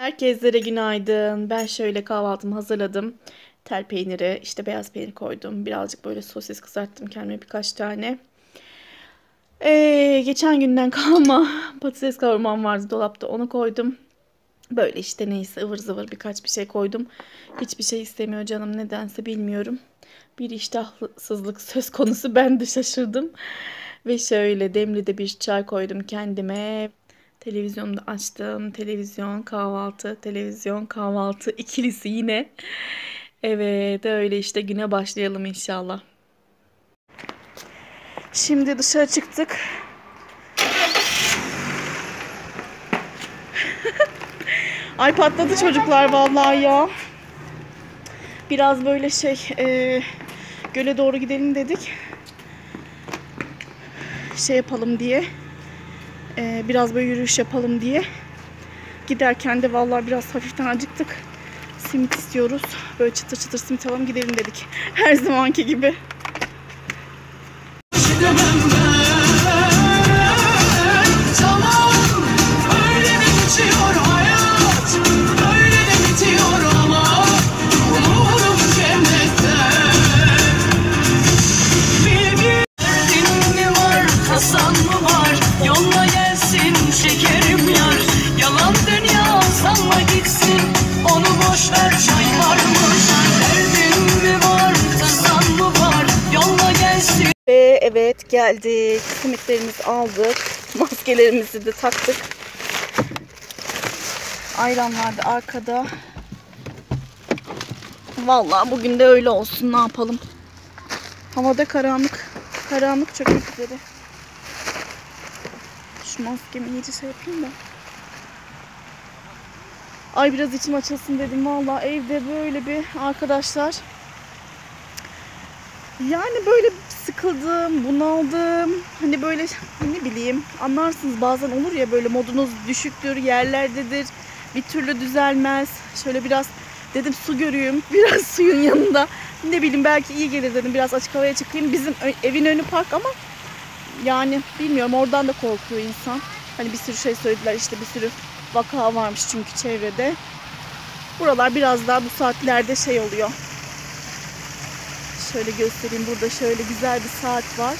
Herkeslere günaydın. Ben şöyle kahvaltımı hazırladım. Tel peyniri, işte beyaz peynir koydum. Birazcık böyle sosis kızarttım kendime birkaç tane. Geçen günden kalma patates kavurmam vardı dolapta, onu koydum. Böyle işte neyse ıvır zıvır birkaç bir şey koydum. Hiçbir şey istemiyor canım, nedense bilmiyorum. Bir iştahsızlık söz konusu, ben de şaşırdım. Ve şöyle demli de bir çay koydum kendime. Televizyonu da açtım. Televizyon, kahvaltı, televizyon, kahvaltı ikilisi yine. Evet, öyle işte güne başlayalım inşallah. Şimdi dışarı çıktık. Ay patladı çocuklar vallahi ya. Biraz böyle göle doğru gidelim dedik. Şey yapalım diye. Biraz böyle yürüyüş yapalım diye. Giderken de vallahi biraz hafiften acıktık. Simit istiyoruz. Böyle çıtır çıtır simit alalım gidelim dedik. Her zamanki gibi. Ve evet geldik. Simitlerimizi aldık. Maskelerimizi de taktık. Ayranlar da arkada. Vallahi bugün de öyle olsun, ne yapalım. Havada karanlık. Karanlık çökmek üzere. Şu maskemi iyice şey yapayım da. Ay biraz içim açılsın dedim. Vallahi evde böyle bir arkadaşlar. Yani böyle sıkıldım, bunaldım. Hani böyle ne bileyim, anlarsınız bazen olur ya, böyle modunuz düşüktür, yerlerdedir. Bir türlü düzelmez. Şöyle biraz dedim su göreyim. Biraz suyun yanında. Ne bileyim belki iyi gelir dedim. Biraz açık havaya çıkayım. Bizim evin önü park ama yani bilmiyorum, oradan da korkuyor insan. Hani bir sürü şey söylediler, işte bir sürü vaka varmış çünkü çevrede. Buralar biraz daha bu saatlerde şey oluyor. Şöyle göstereyim, burada şöyle güzel bir saat var.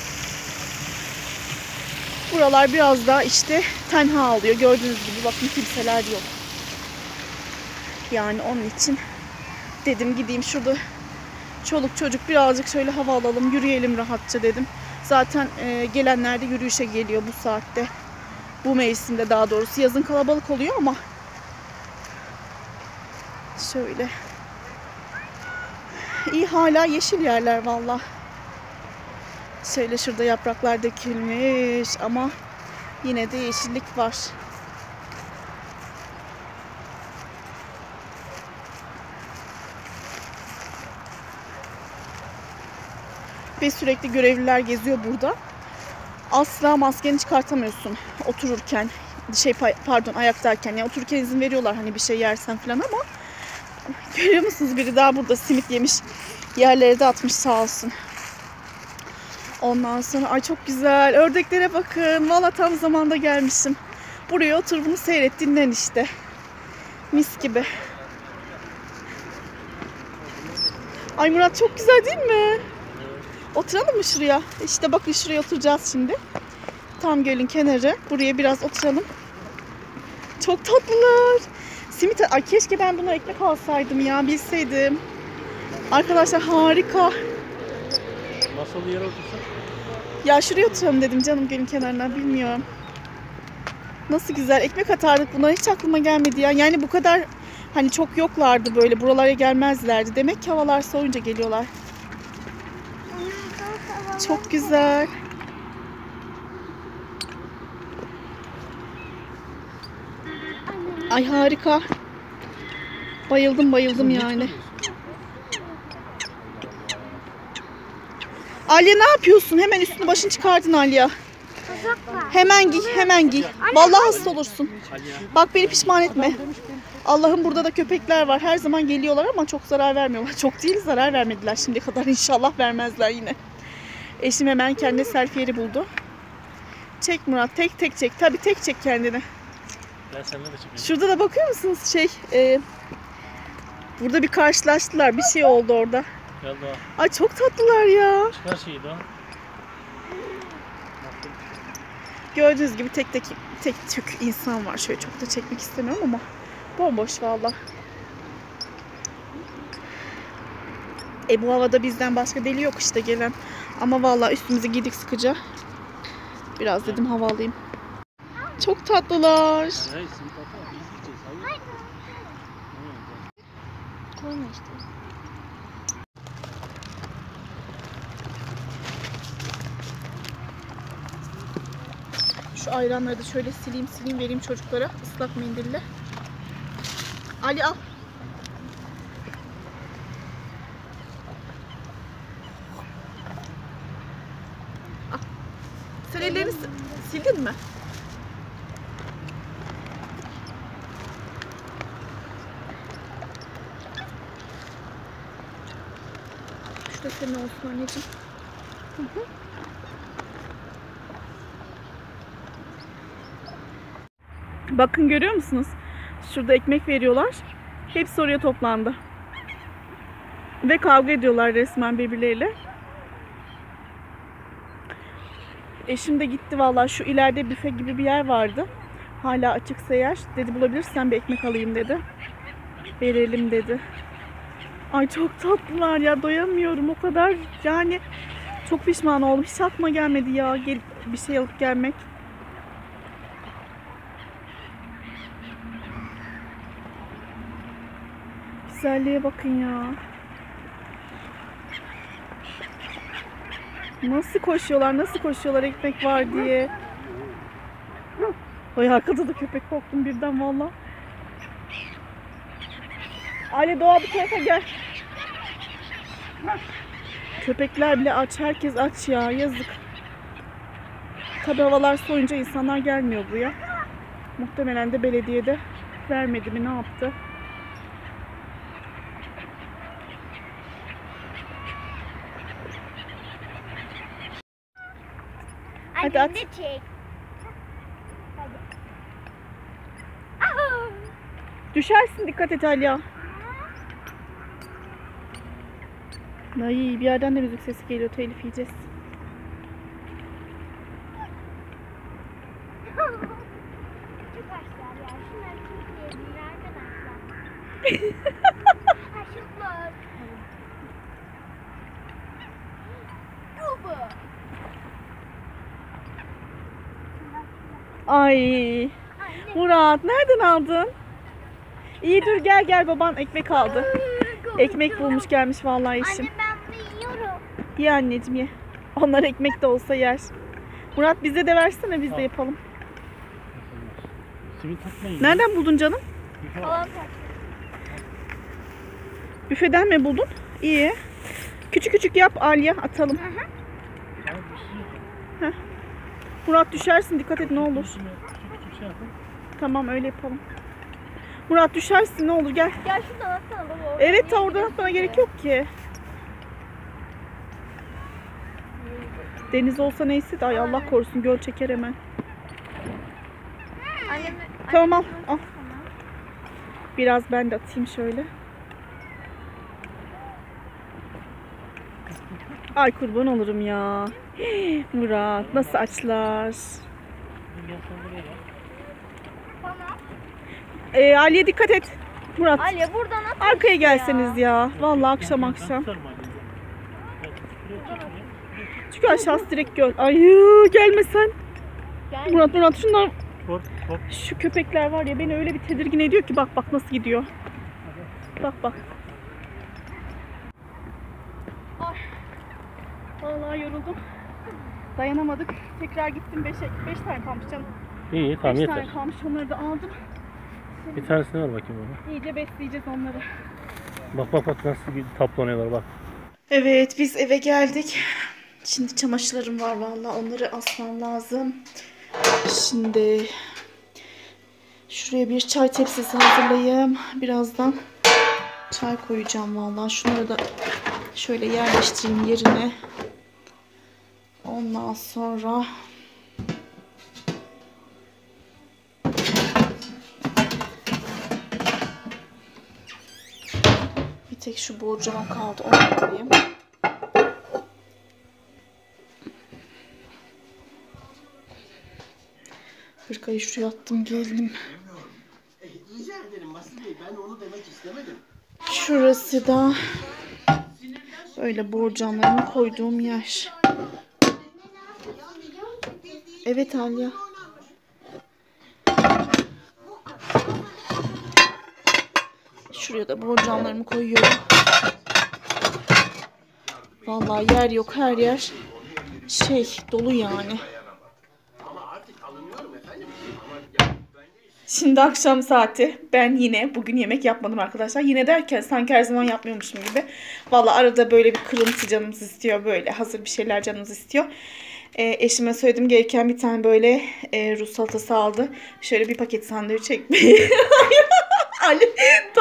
Buralar biraz daha işte tenha oluyor. Gördüğünüz gibi bakın kimseler yok. Yani onun için dedim gideyim şurada çoluk çocuk birazcık şöyle hava alalım, yürüyelim rahatça dedim. Zaten gelenler de yürüyüşe geliyor bu saatte. Bu mevsimde daha doğrusu. Yazın kalabalık oluyor ama şöyle. İyi, hala yeşil yerler valla. Şöyle şurada yapraklar dökülmüş ama yine de yeşillik var. Ve sürekli görevliler geziyor burada. Asla maskeni çıkartamıyorsun otururken. Ayaktayken. Yani otururken izin veriyorlar hani bir şey yersen falan ama görüyor musunuz, biri daha burada simit yemiş. Yerlere de atmış sağ olsun. Ondan sonra ay çok güzel. Ördeklere bakın. Valla tam zamanda gelmişim. Buraya otur, bunu seyret, dinlen işte. Mis gibi. Ay Murat çok güzel değil mi? Oturalım mı şuraya? İşte bakın şuraya oturacağız şimdi. Tam gölün kenarı. Buraya biraz oturalım. Çok tatlılar. Simit. Ay keşke ben buna ekmek alsaydım ya, bilseydim. Arkadaşlar harika. Nasıl yere otursak? Ya şuraya oturalım dedim canım, gölün kenarına, bilmiyorum. Nasıl güzel ekmek atardık, bunlar hiç aklıma gelmedi ya. Yani bu kadar hani çok yoklardı, böyle buralara gelmezlerdi. Demek ki havalar soğuyunca geliyorlar. Çok güzel. Ay harika. Bayıldım yani. Aliye ne yapıyorsun? Hemen üstünü başını çıkardın Aliye. Hemen giy. Vallahi hasta olursun. Bak beni pişman etme. Allah'ım burada da köpekler var. Her zaman geliyorlar ama çok zarar vermiyorlar. Çok değil, zarar vermediler şimdiye kadar. İnşallah vermezler yine. Eşim hemen kendine selfie yeri buldu. Çek Murat, tek çek. Tabii tek çek kendini. Ben seninle de çıkayım. Şurada da bakıyor musunuz? Burada bir karşılaştılar. Bir şey oldu orada. Gel Doğa. Ay çok tatlılar ya. Çıkar şeyi Doğa. Gördüğünüz gibi tek tük insan var. Şöyle çok da çekmek istemiyorum ama bomboş valla. Bu havada bizden başka deli yok işte gelen. Ama valla üstümüzü giydik sıkıca. Biraz dedim hava alayım. Çok tatlılar. Hayır simit atma. Biz yiyeceğiz. Hayır. Koyma işte. Şu ayranları da şöyle sileyim vereyim çocuklara ıslak mendille. Ali al. Al. Sen ellerini sildin mi? Şu da senin olsun anneciğim. Hı hı. Bakın görüyor musunuz? Şurada ekmek veriyorlar. Hepsi oraya toplandı. Ve kavga ediyorlar resmen birbirleriyle. Eşim de gitti vallahi, şu ileride büfe gibi bir yer vardı. Hala açıksa yer. Dedi bulabilirsen bir ekmek alayım dedi. Verelim dedi. Ay çok tatlılar ya, doyamıyorum o kadar. Yani çok pişman oldum. Hiç aklıma gelmedi ya bir şey alıp gelmek. Güzelliğe bakın ya. Nasıl koşuyorlar ekmek var diye. Ay arkada da köpek, korktum birden valla. Ali Doğa bu tarafa gel. Köpekler bile aç, herkes aç ya, yazık. Tabi havalar soğuyunca insanlar gelmiyor buraya. Muhtemelen de belediyede vermedi mi, ne yaptı? Hadi at. Annem de çek. Hadi. Düşersin, dikkat et Alya. Ay bir yerden de müzik sesi geliyor, telif yiyeceğiz. Çok açlar ya. Şunlar çok sevdiğim arkadaşlar. Aşıklar. Bu. Ay Murat, nereden aldın? İyi dur, gel baban ekmek aldı. Ekmek bulmuş gelmiş vallahi eşim. Anne ben bunu yiyorum. Ye anneciğim ye. Onlar ekmek de olsa yer. Murat bize de versene, biz de yapalım. Simit atmayın. Nereden buldun canım? Tamam. Büfeden mi buldun? İyi. Küçük küçük yap Alya, atalım. Murat düşersin, dikkat et ne olur. Küçük şey yapın. Tamam öyle yapalım. Murat düşersin ne olur, gel. Gel şuradan atalım. Evet, oradan atmana gerek yok ki. Deniz olsa neyse de, ay Allah korusun, göl çeker hemen. Annem, Tamam al. Biraz ben de atayım şöyle. Ay kurban olurum ya. Murat nasıl açlar. Gel sen buraya gel. tamam. Ali'ye dikkat et. Murat Ali buradan at. arkaya gelseniz ya. Vallahi akşam Ben akşam. tutarım hadi. Gel, şuraya çek ya. Çünkü aşağısı direkt göl. Ay gelme sen. Gel. Murat şunlar, Kork. şu köpekler var ya, beni öyle bir tedirgin ediyor ki, bak nasıl gidiyor. Bak. Ay. Vallahi yoruldum. Dayanamadık. Tekrar gittim, 5 tane kalmış canım. İyi 5 tamam yeter. tane kalmış, onları da aldım. Bir tanesini ver bakayım bana. İyice besleyeceğiz onları. Bak nasıl bir taplanıyorlar bak. Evet, biz eve geldik. Şimdi çamaşırlarım var vallahi, onları asmam lazım. Şimdi şuraya bir çay tepsisi hazırlayayım. Birazdan çay koyacağım vallahi. Şunları da şöyle yerleştireyim yerine. Ondan sonra Bir tek şu borcama kaldı. Onu alayım. Hırkayı şuraya attım geldim. Rica ederim Basri Bey, ben onu demek istemedim. Şurası da böyle borcamlarımı koyduğum yer. Evet Alya. Şuraya da borcamlarımı koyuyorum. Vallahi yer yok, her yer dolu yani. Şimdi akşam saati. Ben yine bugün yemek yapmadım arkadaşlar. Yine derken sanki her zaman yapmıyormuşum gibi. Vallahi arada böyle bir kırıntı canımız istiyor. Böyle hazır bir şeyler canımız istiyor. Eşime söyledim, gereken bir tane böyle Rus salatası aldı. Şöyle bir paket sandviç ekmeği. Ali,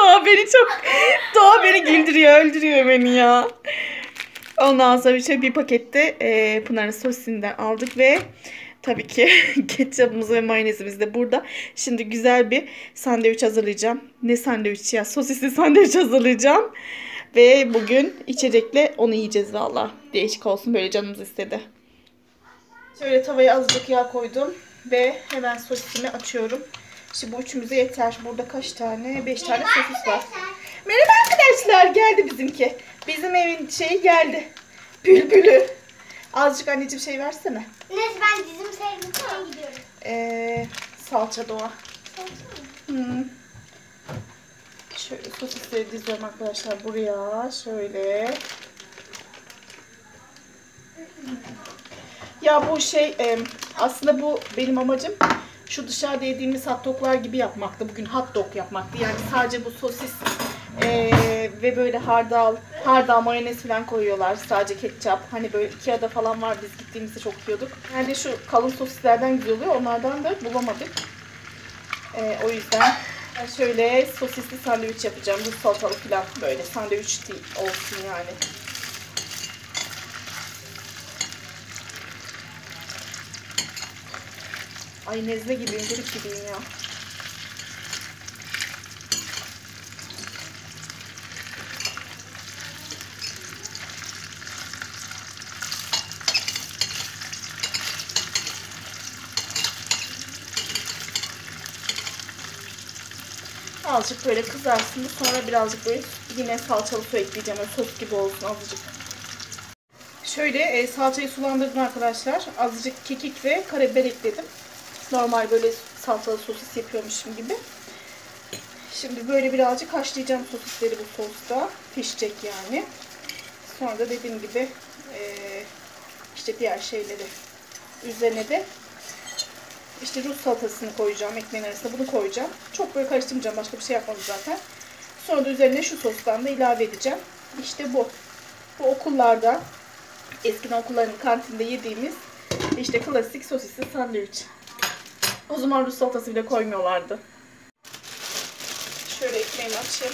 Doğa beni güldürüyor, öldürüyor beni ya. Ondan sonra şöyle bir pakette Pınar'ın sosisinden aldık ve tabii ki ketçapımız ve mayonezimiz de burada. Şimdi güzel bir sandviç hazırlayacağım. Ne sandviç ya? Sosisli sandviç hazırlayacağım. Ve bugün içecekle onu yiyeceğiz valla. Değişik olsun, böyle canımız istedi. Şöyle tavaya azıcık yağ koydum. Ve hemen sosisimi açıyorum. Şimdi bu üçümüze yeter. Burada kaç tane? 5 tane sosis var. Merhaba arkadaşlar. Geldi bizimki. Bizim evin geldi. Bülbülü. Azıcık anneciğim versene. Neyse ben dizim sevdikten gidiyorum. Salça Doğa. Şöyle sosisleri diziyorum arkadaşlar buraya. Şöyle. Ya bu aslında bu benim amacım şu dışarıda yediğimiz hot doglar gibi yapmaktı. Bugün hot dog yapmaktı. Yani sadece bu sosis ve böyle hardal mayonez falan koyuyorlar. Sadece ketçap. Hani böyle Ikea'da falan var. Biz gittiğimizde çok yiyorduk. Yani şu kalın sosislerden güzel oluyor. Onlardan da bulamadık. O yüzden şöyle sosisli sandviç yapacağım. Bu salatalı falan böyle sandviç değil olsun yani. Ay nezle gibiyim, grip gibiyim ya. Azıcık böyle kızarsın. Sonra birazcık böyle yine salçalı su ekleyeceğim. Öyle sos gibi olsun azıcık. Şöyle salçayı sulandırdım arkadaşlar. Azıcık kekik ve karabiber ekledim. Normal böyle salçalı sosis yapıyormuşum gibi. Şimdi böyle birazcık haşlayacağım sosisleri bu sosta. Pişecek yani. Sonra da dediğim gibi işte diğer şeyleri üzerine de işte Rus salatasını koyacağım. Ekmeğin arasına bunu koyacağım. Çok böyle karıştırmayacağım. Başka bir şey yapmadım zaten. Sonra da üzerine şu sostan da ilave edeceğim. İşte bu. Bu okullarda, eskiden okulların kantinde yediğimiz işte klasik sosisli sandviç. O zaman Rus salatası bile koymuyorlardı. Şöyle ekmeğimi açayım.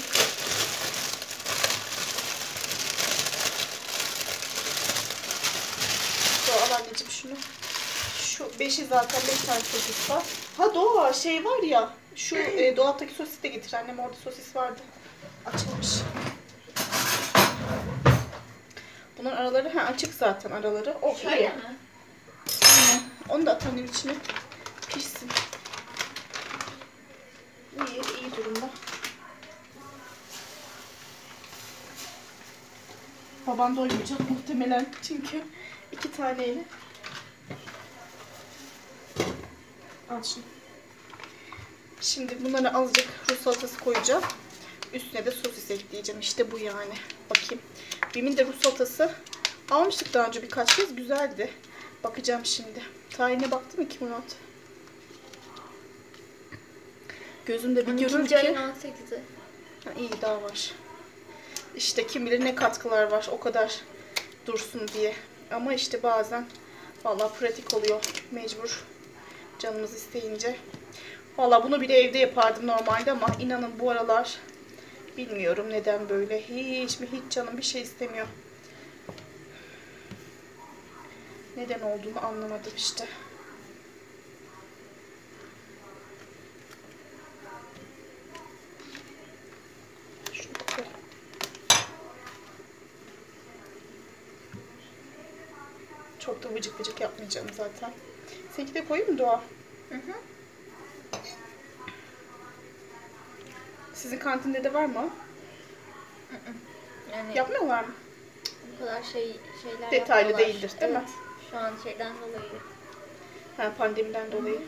Al anneciğim şunu. Şu 5'i zaten 5 tane sosis var. Ha Doğa var ya. Şu dolaptaki sosis de getir. Annem orada sosis vardı. Açılmış. Bunun araları açık zaten araları. O Şöyle iyi. mi? Onu da at annem içine. Pişsin. İyi durumda. Baban doymayacak muhtemelen çünkü 2 taneyle. Al şunu. Şimdi bunlara azıcık Rus salatası koyacağım. Üstüne de sosis ekleyeceğim. İşte bu yani. Bakayım. Bim'in de Rus salatası almıştık daha önce birkaç kez. Güzeldi. Bakacağım şimdi. Tarihine baktım 2016. Gözümde bir görür ki. 18'i. Ha, iyi daha var. İşte kim bilir ne katkılar var. O kadar dursun diye. Ama işte bazen vallahi pratik oluyor. Mecbur. Canımız isteyince. Vallahi bunu bile evde yapardım normalde ama inanın bu aralar bilmiyorum neden böyle. Hiç canım bir şey istemiyor. Neden olduğunu anlamadım işte. Şunu koyalım. Çok da vıcık vıcık yapmayacağım zaten. Seninki de koyayım mı Doğa? Hı. Sizin kantinde de var mı? Yani Yapmıyorlar mı? bu kadar şeyler Detaylı yapmıyorlar. değildir, değil mi? Evet, şu an şeyden dolayı. Ha, pandemiden dolayı.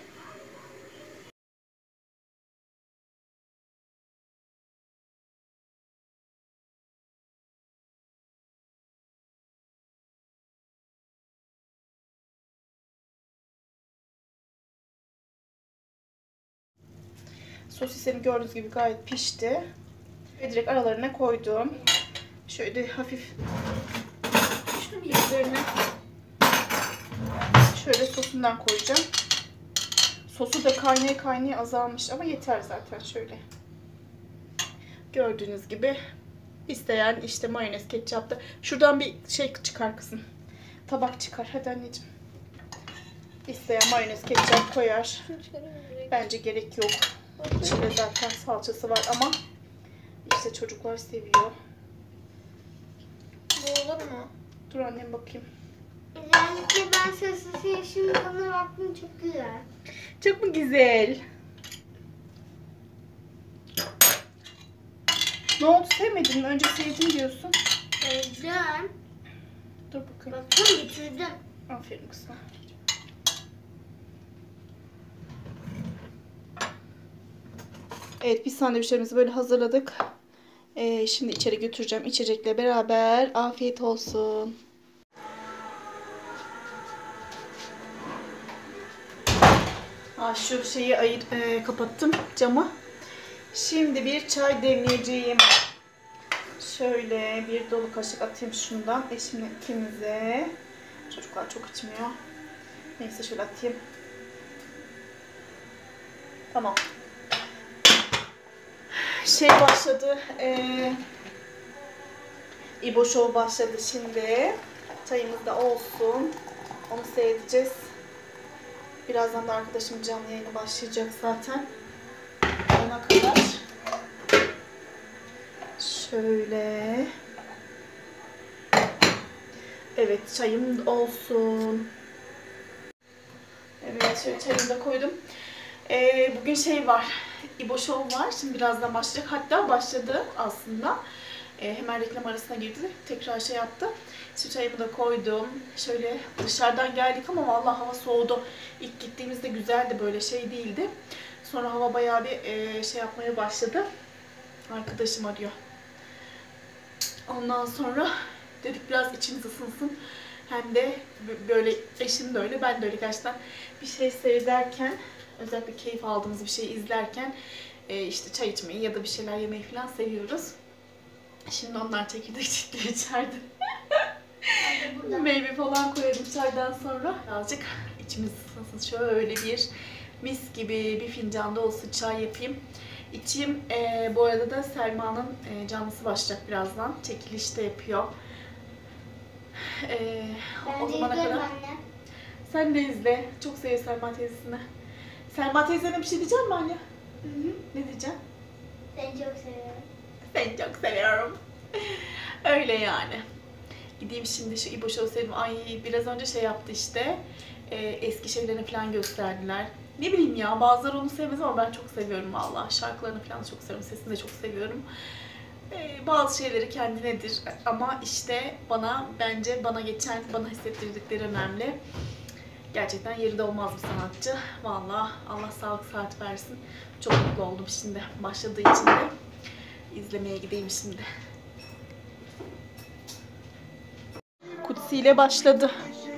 Sosislerim gördüğünüz gibi gayet pişti. Ve direkt aralarına koydum. Şöyle hafif Şunu bir üzerine. şöyle sosundan koyacağım. Sosu da kaynaya azalmış ama yeter zaten şöyle. Gördüğünüz gibi isteyen işte mayonez, ketçap da. Şuradan bir şey çıkar kızım. Tabak çıkar. Hadi anneciğim. İsteyen mayonez, ketçap koyar. Şunu çıkarabilirim. Bence gerek yok. İçinde zaten salçası var ama işte çocuklar seviyor. Bu olur mu? Dur annem bakayım. Özellikle ben sosisi yaşım tadına baktım, çok güzel. Çok mu güzel? Ne oldu, sevmedin mi? Önce sevdim diyorsun. Sevdim. Dur bakayım. Bakın bitirdim. Aferin kızım. Evet, biz sandviçlerimizi böyle hazırladık. Şimdi içeri götüreceğim içecekle beraber. Afiyet olsun. Şu şeyi kapattım camı. Şimdi bir çay demleyeceğim. Şöyle bir dolu kaşık atayım şundan. Eşimle ikimize. Çocuklar çok içmiyor. Neyse şöyle atayım. Tamam. Şey başladı. İbo Show başladı şimdi. Çayımız da olsun. Onu seyredeceğiz. Birazdan da arkadaşım canlı yayını başlayacak zaten. Ona kadar. Şöyle. Evet, çayım olsun. Evet, şöyle çayımı da koydum. Bugün şey var. İbo Show var. Şimdi birazdan başlayacak. Hatta başladı aslında. Hemen reklam arasına girdi. Tekrar şey yaptı. Şu çayımı da koydum. Şöyle dışarıdan geldik ama vallahi hava soğudu. İlk gittiğimizde güzeldi, böyle şey değildi. Sonra hava bayağı bir şey yapmaya başladı. Arkadaşım arıyor. Ondan sonra dedik biraz içimiz ısınsın. Hem de böyle eşim de öyle, ben de öyle gerçekten bir şey seyrederken, özellikle keyif aldığımız bir şey izlerken işte çay içmeyi ya da bir şeyler yemeyi falan seviyoruz. Şimdi onlar çekirdek çitliyor içeride. Meyve falan koyalım çaydan sonra. Birazcık içimiz ısınsın. Şöyle bir mis gibi bir fincan dolusu çay yapayım. İçeyim. Bu arada da Selma'nın canlısı başlayacak birazdan. Çekiliş de yapıyor. O zamana kadar. Anne. Sen de izle. Çok seviyor Selma teyzesini. Selma teyzene bir şey diyecek misin anne? Hı hı. Ne diyeceğim? Seni çok seviyorum. Seni çok seviyorum. Öyle yani. Gideyim şimdi şu İbo Show seyredeyim. Ay biraz önce şey yaptı işte. Eski şeylerini falan gösterdiler. Ne bileyim ya, bazıları onu sevmez ama ben çok seviyorum valla. Şarkılarını falan çok seviyorum. Sesini de çok seviyorum. Bazı şeyleri kendinedir ama işte bence bana geçen, bana hissettirdikleri önemli. Gerçekten yerinde olmaz bir sanatçı. Valla Allah sağlık saat versin. Çok mutlu oldum şimdi başladığı için de. İzlemeye gideyim şimdi. Kutsi ile başladı.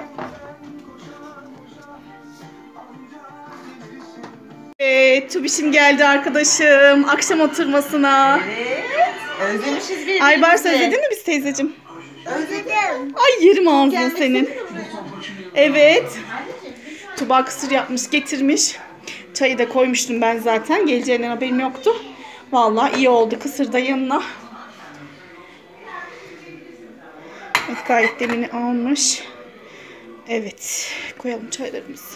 Tubişim geldi arkadaşım akşam oturmasına. Evet. Özlemişiz birbirimizi. Aybars özledin mi biz teyzeciğim? Özledim. Ay yerim ağzını Gelmek senin. istemiyor musun? Evet. Tuba kısır yapmış getirmiş. Çayı da koymuştum ben zaten. Geleceğinden haberim yoktu. Vallahi iyi oldu, kısır da yanına. Evet, gayet demini almış. Evet, koyalım çaylarımızı.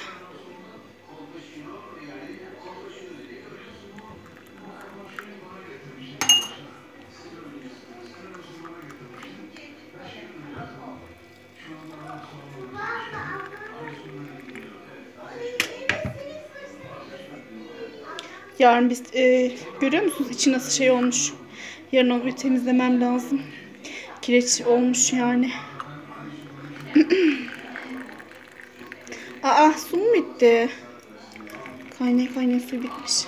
Yarın biz görüyor musunuz içi nasıl şey olmuş. Yarın onu bir temizlemem lazım. Kireç olmuş yani. Aa, su mu bitti? Kaynaya su bitmiş.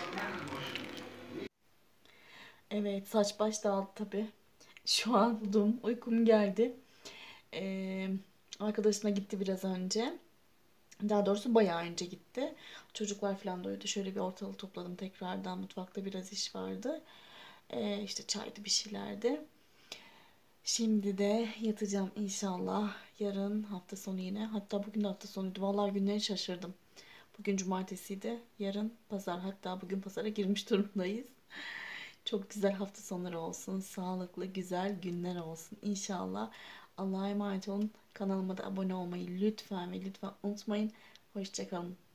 Evet, saç baş dağıldı tabii. Şu an uykum geldi. Arkadaşına gitti biraz önce. Daha doğrusu bayağı önce gitti. Çocuklar falan da uyudu. Şöyle bir ortalığı topladım tekrardan. Mutfakta biraz iş vardı. İşte çaydı, bir şeylerdi. Şimdi de yatacağım inşallah. Yarın hafta sonu yine. Hatta bugün de hafta sonuydu. Vallahi günleri şaşırdım. Bugün cumartesiydi. Yarın pazar. Hatta bugün pazara girmiş durumdayız. Çok güzel hafta sonları olsun. Sağlıklı, güzel günler olsun inşallah. Allah'a emanet olun. Kanalıma da abone olmayı lütfen ve lütfen unutmayın. Hoşça kalın.